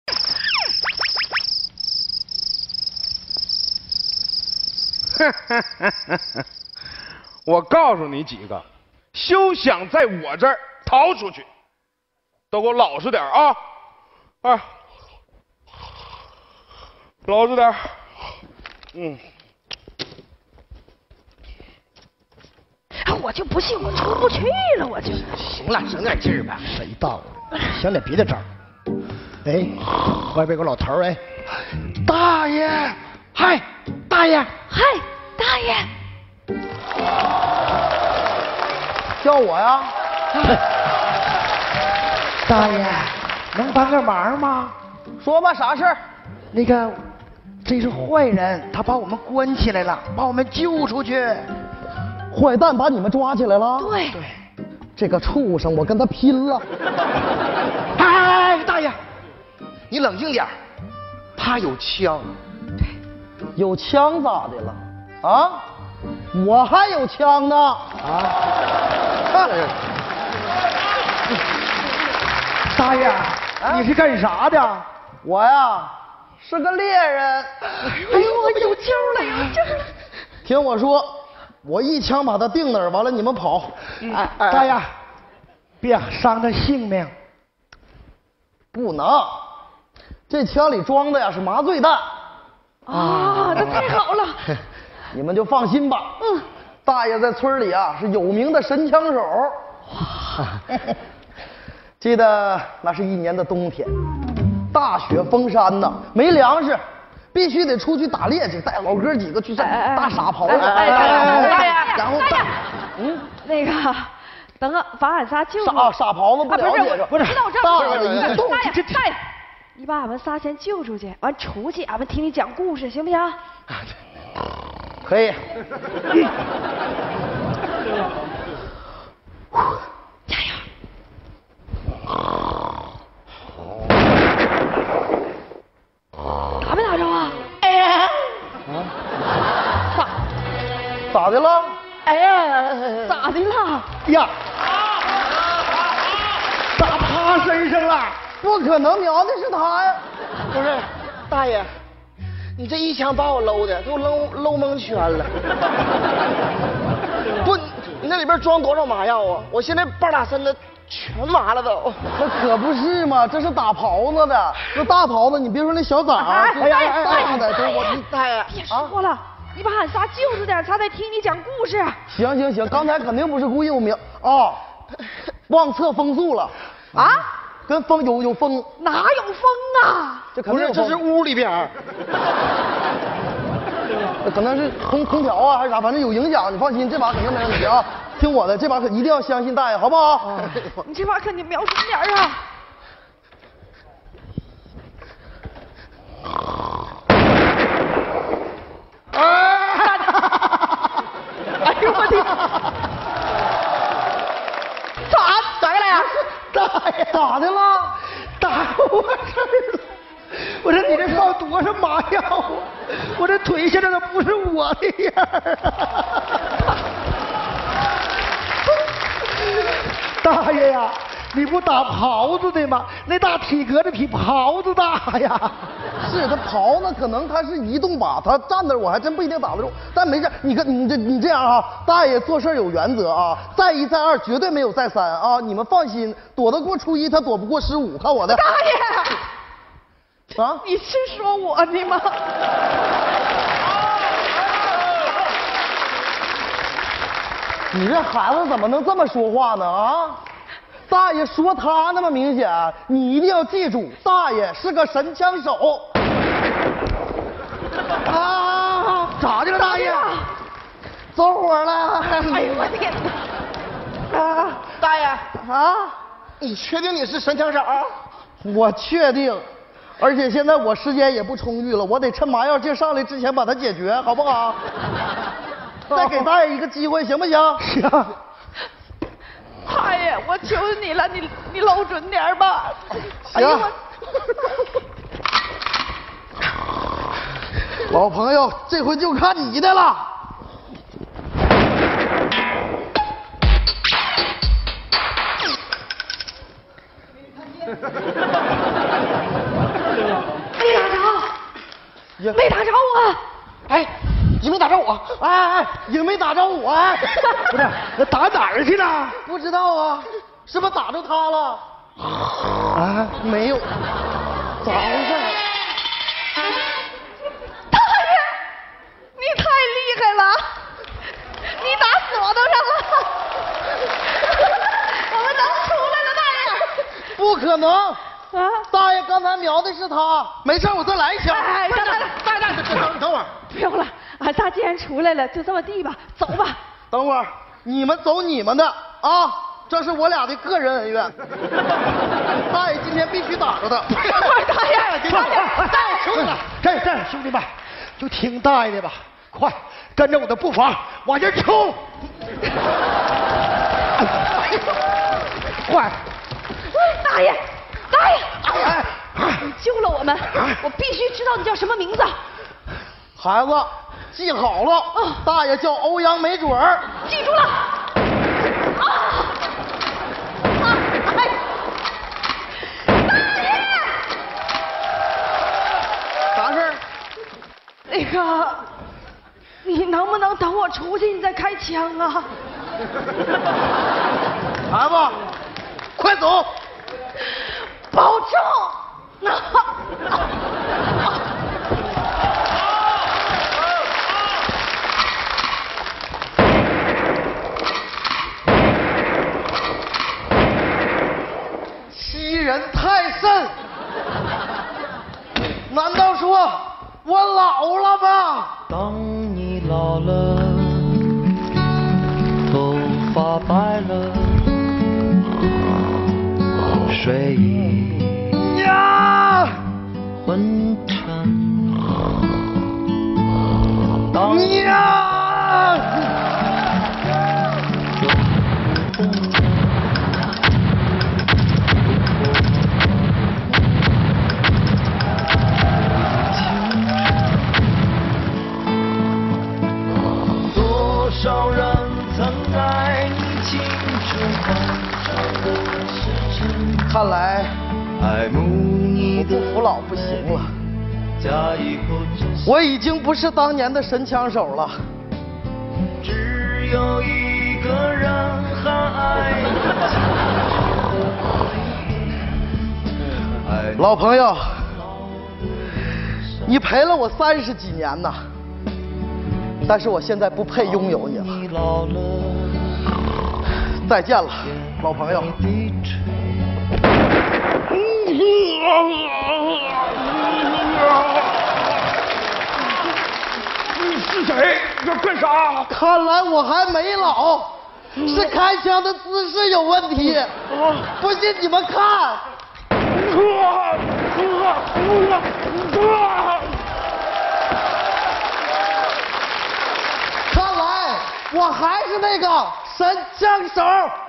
我告诉你几个，休想在我这儿逃出去，都给我老实点啊！啊，老实点。 我就不信我出不去了，我就。 行了，省点劲儿吧。谁到了？想点别的招儿。哎，外边有个老头儿，哎，大爷，嗨，大爷， 嗨，大爷， 叫我呀？大爷，能帮个忙吗？说吧，啥事儿？那个，这是坏人，他把我们关起来了，把我们救出去。坏蛋把你们抓起来了？ 对， 这个畜生，我跟他拼了！哎，大爷，你冷静点，他有枪。有枪咋的了？啊，我还有枪呢！啊，大爷，你是干啥的？我呀，是个猎人。 哎呦，我有救了，有救了！ 听我说。我一枪把他定那儿，完了你们跑。大爷，别伤他性命。不能，这枪里装的呀是麻醉弹。 啊，那太好了。 你们就放心吧。大爷在村里啊是有名的神枪手。记得那是一年的冬天，大雪封山呐，没粮食。必须得出去打猎去，带老哥几个去上大傻狍子。 大爷， 然后那个，等把俺仨救了。傻狍子不了解着， 不是，知道我这大了一个洞。 大爷，你把俺们仨先救出去，完出去俺们听你讲故事，行不行？ 可以。 加油！打没打着啊？哎呀！ 咋的了？ 哎呀，咋的了？ 呀！打他身上了？不可能，瞄的是他呀！不是，大爷，你这一枪把我搂的都搂蒙圈了。不，你那里边装多少麻药啊？我现在半拉身子全麻了都。那可不是嘛，这是打狍子的，那大狍子，你别说那小崽儿，大的都我大爷。 别说了，你把俺仨救出点，他再听你讲故事。 行，刚才肯定不是故意，我明啊，忘测风速了啊。 跟风有风， 哪有风啊？ 这肯定有风，这是屋里边，这可能是空调啊还是啥，反正有影响。你放心，这把肯定没问题啊。听我的，这把可一定要相信大爷，好不好？ 你这把可你瞄准点啊！哎呦我的！咋的了呀？ 大爷咋的了？打我这儿了！我说你这放多少麻药啊？我这腿现在都不是我的样啊！大爷呀，你不打狍子的吗？那大体格子比狍子大呀。是他狍子可能他是移动靶，他站那我还真不一定打得住。但没事，你这样啊，大爷做事有原则啊，再一再二绝对没有再三啊，你们放心，躲得过初一，他躲不过15，看我的。 大爷，啊，你是说我的吗？ 你这孩子怎么能这么说话呢？啊！大爷说他那么明显，你一定要记住，大爷是个神枪手。啊！咋的了，大爷？走火了！ 哎呦我天哪！ 啊，大爷啊，你确定你是神枪手？我确定，而且现在我时间也不充裕了，我得趁麻药劲上来之前把它解决，好不好？再给大爷一个机会，行不行？行。 大爷，我求你了，你搂准点吧。 行。老朋友，这回就看你的了。 没打着我。 哎，也没打着我。哎，也没打着我。哎，不是，那打哪儿去了？不知道啊，是不是打着他了？啊，没有，咋回事？ 大爷，你太厉害了，你打锁头上了，我们能出来了，大爷。 不可能！ 啊， 大爷刚才瞄的是他，没事，我再来一枪。 哎， 大爷，等会儿。 不用了，俺仨既然出来了，就这么地吧，走吧。 等会儿，你们走你们的啊，这是我俩的个人恩怨。大爷今天必须打着他。 大爷， 兄弟们，这兄弟们，就听大爷的吧，快跟着我的步伐往前冲！快！ 大爷，你救了我们，我必须知道你叫什么名字。 孩子，记好了，大爷叫欧阳没准儿。 记住了。大爷！ 啥事儿？ 那个，你能不能等我出去，你再开枪啊？ 孩子，快走！ 保重！ 欺人太甚！难道说我老了吗？ 当你老了，头发白了，睡意呀！ 昏沉。当你呀！ 多少人曾爱你青春欢笑的时辰， 看来爱慕你的不服老不行了。 假意或真心， 我已经不是当年的神枪手了。 只有一个人还爱你。 老朋友，你陪了我30几年呐，但是我现在不配拥有你了。 你老了， 再见了，老朋友。 你是谁？要干啥？ 看来我还没老，是开枪的姿势有问题。不信你们看。看来我还是那个神枪手。